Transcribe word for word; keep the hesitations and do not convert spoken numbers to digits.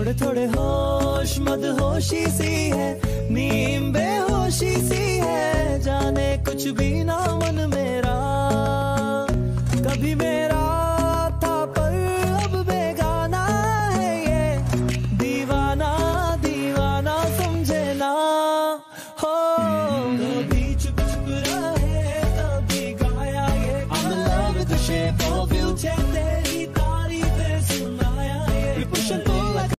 थोड़े थोड़े होश मदहोशी सी है, नीम बेहोशी सी है, जाने कुछ भी ना मन मेरा, कभी मेरा था पर अब बेगाना है ये, दीवाना दीवाना समझे ना हो। कभी चुप चुप रहे कभी गाया ये, I'm in love with the shape of you,